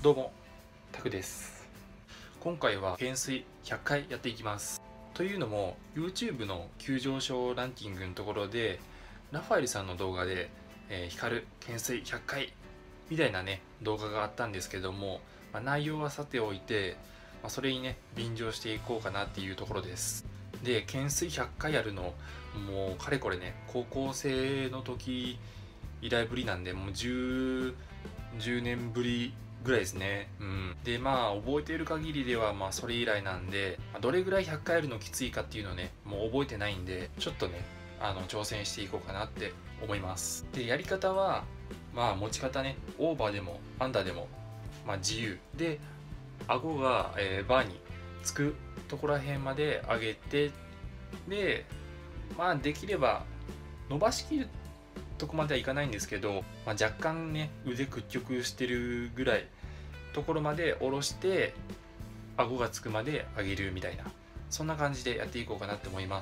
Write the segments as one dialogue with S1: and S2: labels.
S1: どうも、タクです。今回は懸垂100回やっていきます。というのも YouTube の急上昇ランキングのところでラファエルさんの動画で、光る懸垂100回みたいなね動画があったんですけども、内容はさておいて、それにね便乗していこうかなっていうところです。で、懸垂100回やるのもうかれこれね高校生の時以来ぶりなんで、もう10年ぶりぐらいですね。で、覚えている限りではそれ以来なんで、どれぐらい100回やるのきついかっていうのねもう覚えてないんで、ちょっとね挑戦していこうかなって思います。で、やり方は持ち方ね、オーバーでもアンダーでも自由で、顎が、バーにつくところら辺まで上げて、でできれば伸ばしきるとこまではいかないんですけど、若干ね腕屈曲してるぐらいところまで下ろして顎がつくまで上げるみたいな、そんな感じでやっていこうかなって思います。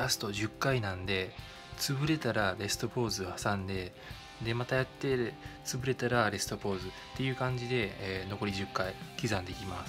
S1: ラスト10回なんで、潰れたらレストポーズ挟んで、でまたやって潰れたらレストポーズっていう感じで、残り10回刻んでいきます。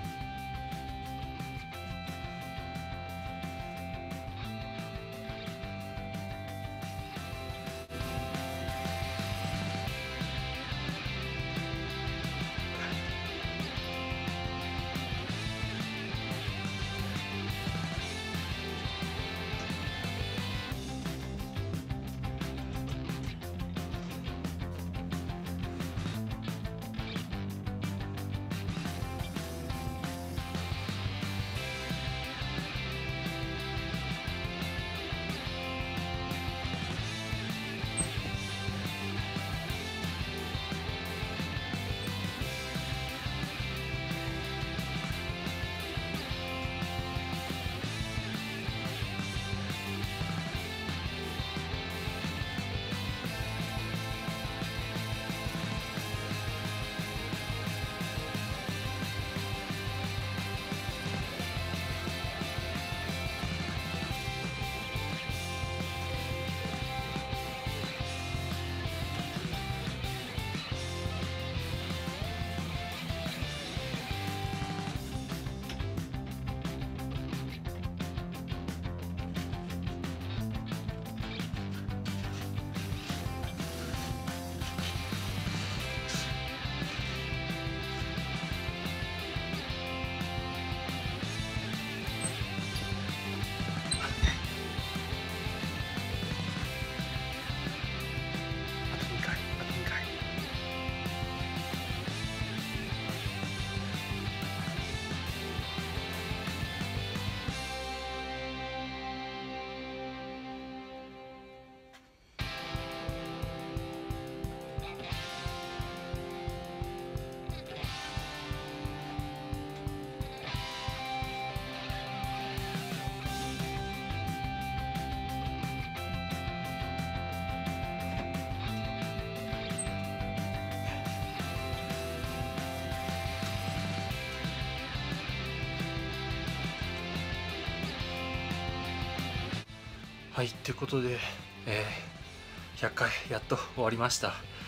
S1: はい、ということで、100回やっと終わりました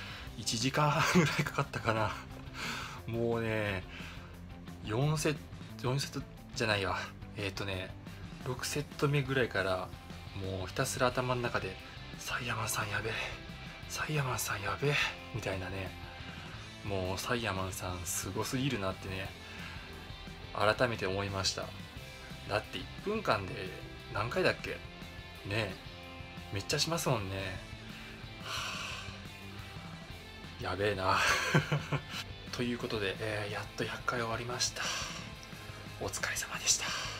S1: 。1時間半ぐらいかかったかな。もうね、4セットじゃないわ。6セット目ぐらいからもうひたすら頭の中でサイヤマンさんやべえ、サイヤマンさんやべえみたいなね、もうサイヤマンさんすごすぎるなってね、改めて思いました。だって1分間で何回だっけねえ、めっちゃしますもんね。やべえなということで、やっと100回終わりました。お疲れ様でした。